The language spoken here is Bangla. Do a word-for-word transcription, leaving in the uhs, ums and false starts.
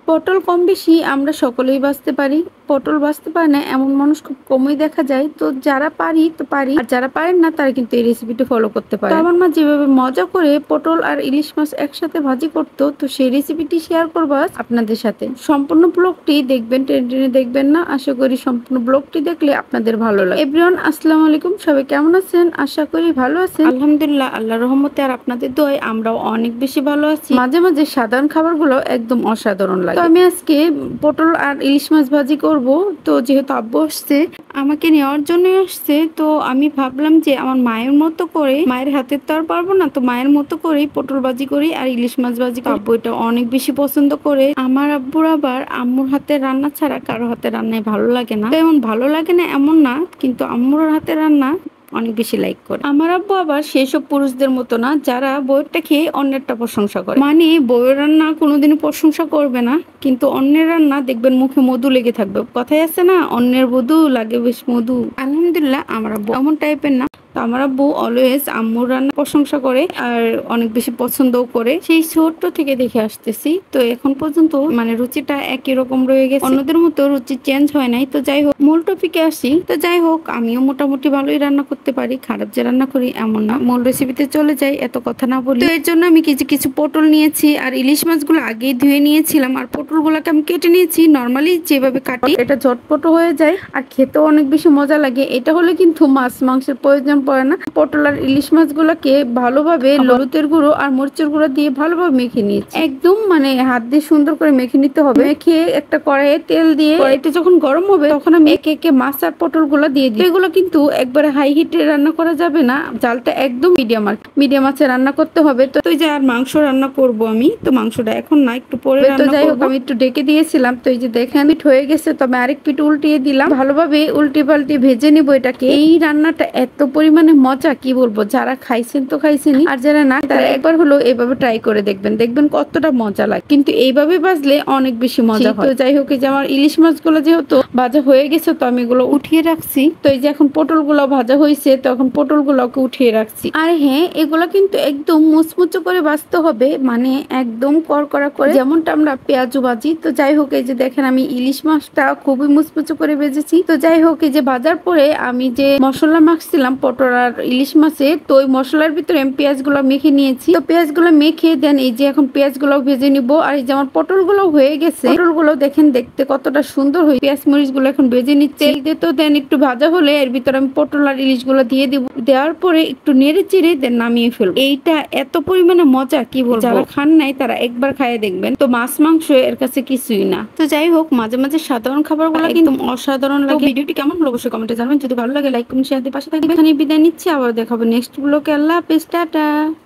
পটল কম বেশি আমরা সকলেই বাছতে পারি। পটল বাছতে পারে না এমন মানুষ খুব কমই দেখা যায়। তো যারা পারি তো পারি, আর যারা পারেন না তারা কিন্তু এই রেসিপিটা ফলো করতে পারে। আমার মা যেভাবে মজা করে পটল আর ইলিশ মাছ একসাথে ভাজি করতো, তো সেই রেসিপিটি শেয়ার করবো আপনাদের সাথে। সম্পূর্ণ ব্লগটি দেখবেন, টেনে টেনে দেখবেন না। আশা করি সম্পূর্ণ ব্লগটি দেখলে আপনাদের ভালো লাগে। এভরিওয়ান, আসসালামু আলাইকুম। সবাই কেমন আছেন? আশা করি ভালো আছেন। আলহামদুলিল্লাহ, আল্লাহর রহমতে আর আপনাদের দোয়ায় আমরাও অনেক বেশি ভালো আছি। মাঝে মাঝে সাধারণ খাবারগুলো একদম অসাধারণ লাগে। তো আমি আজকে পটল আর ইলিশ মাছ ভাজি করব। তো যেহেতু আব্বু আসছে, আমাকে নেওয়ার জন্য আসছে, তো আমি ভাবলাম যে আমার মায়ের মতো করে, মায়ের হাতের তো আর পারবো না, তো মায়ের মতো করেই পটল ভাজি করি আর ইলিশ মাছ ভাজি করি। আব্বু এটা অনেক বেশি পছন্দ করে। আমার আব্বুর আবার আম্মুর হাতের রান্না ছাড়া কারো হাতের রান্নায় ভালো লাগে না। তো এমন ভালো লাগে না এমন না, কিন্তু আম্মুর হাতের রান্না অনেক বেশি লাইক করে। আমার আব্বু আবার সেসব পুরুষদের মতো না যারা বউয়েরটা খেয়ে অন্যেরটা প্রশংসা করে। মানে বউয়ের রান্না কোনোদিনও প্রশংসা করবে না, কিন্তু অন্যের রান্না দেখবেন মুখে মধু লেগে থাকবে। কথাই আছে না, অন্যের মধু লাগে বেশ মধু। আলহামদুলিল্লাহ, আমার আব্বু এমন টাইপের না। তো আমার আব্বু অলওয়েজ আম্মুর রান্না প্রশংসা করে আর অনেক বেশি পছন্দও করে। সেই ছোট্ট থেকে দেখে আসতেছি, তো এখন পর্যন্ত মানে রুচিটা একই রকম রয়ে গেছে, অন্যদের মতো রুচি চেঞ্জ হয় নাই। তো যাই হোক, মূল টপিকে আসি। তো যাই হোক, আমিও মোটামুটি ভালোই রান্না করতে পারি, খারাপ যে রান্না করি এমন না। মূল রেসিপিতে চলে যাই, এত কথা না বলি। তো এর জন্য আমি কিছু কিছু পটল নিয়েছি আর ইলিশ মাছগুলো আগেই ধুয়ে নিয়েছিলাম, আর পটলগুলোকে আমি কেটে নিয়েছি নর্মালি যেভাবে কাটি। এটা ঝটপট হয়ে যায় আর খেতেও অনেক বেশি মজা লাগে। এটা হলে কিন্তু মাছ মাংসের প্রয়োজন পড়ে না। পটল আর ইলিশ মাছগুলোকে ভালোভাবে হলুদের গুঁড়ো আর মরিচের গুঁড়ো দিয়ে ভালোভাবে মেখে নিয়েছি। একদম মানে হাত দিয়ে সুন্দর করে মেখে নিতে হবে। মেখে একটা কড়াইয়ে তেল দিয়ে, কড়াইটা যখন গরম হবে তখন আমি একে একে মাছ আর পটল গুলো দিয়ে দিই। এগুলো কিন্তু একবারে হাই হিটে রান্না করা যাবে না, জালটা একদম মিডিয়াম আর মিডিয়াম আছে রান্না করতে হবে। তো এই যে আর মাংস রান্না করব আমি, তো মাংসটা এখন না, একটু পরে রান্না করব। তো যাই হোক, আমি একটু ডেকে দিয়েছিলাম। তো এই যে দেখেন পিঠ হয়ে গেছে, তবে আরেক পিঠ উল্টিয়ে দিলাম। ভালোভাবে উল্টে পাল্টে ভেজে নিব এটাকে। এই রান্নাটা এত পরিমাণে মজা কি বলবো, যারা খাইছেন তো খাইছেনই, আর যারা না তারা একবার হলো এইভাবে ট্রাই করে দেখবেন, দেখবেন কতটা মজা লাগে। কিন্তু এইভাবে ভাজলে অনেক বেশি মজা হয়। তো যাই হোক, এই যে আমার ইলিশ মাছগুলো যেহেতু ভাজা হয়ে গেছে, তো আমি এগুলো উঠিয়ে রাখছি। তো এই যে এখন পটল গুলো ভাজা হয়েছে, তো এখন পটল গুলোকে উঠিয়ে রাখছি। আর হ্যাঁ, এগুলো কিন্তু একদম মুচমুচো করে ভাজতে হবে, মানে একদম করকরা করে, যেমনটা আমরা পেঁয়াজু ভাজি। তো যাই হোক, এই যে দেখেন আমি ইলিশ মাছটা খুবই মুচমুচো করে ভেজেছি। তো যাই হোক, এই যে ভাজার পরে আমি যে মশলা মাখছিলাম পটল আর ইলিশ মাছে, তো ওই মশলার ভিতরে আমি পেঁয়াজ গুলো মেখে নিয়েছি। তো পেঁয়াজ গুলো মেখে দেন এই যে এখন পেঁয়াজ গুলো ভেজে নিব। আর এই যে আমার পটল গুলো হয়ে গেছে, পটল গুলো দেখেন দেখতে কতটা সুন্দর হয়ে। পেঁয়াজ মরিচ গুলো এখন ভেজে নিচ্ছে। তেল দিয়ে তো দেন একটু ভাজা হলে এর ভিতরে আমি পটল আর ইলিশ গুলো দিয়ে দিব। দেওয়ার পরে একটু নেড়ে চেড়ে দেন নামিয়ে ফেলবো। এইটা এত পরিমাণে মজা কি বলবো, যারা খান নাই তারা একবার খাইয়ে দেখবেন। তো মাছ মাংস এর কাছে কিছুই না। তো যাই হোক, মাঝে মাঝে সাধারণ খাবার গুলো কিন্তু অসাধারণ লাগে। ভিডিওটি কেমন হলো অবশ্যই কমেন্টে জানাবেন। যদি ভালো লাগে লাইক কমেন্ট শেয়ার দিয়ে পাশে থাকবেন। এখানে বিদায় নিচ্ছি, আবার দেখাবো নেক্সট ব্লগে। আল্লাহ হাফেজ, টাটা।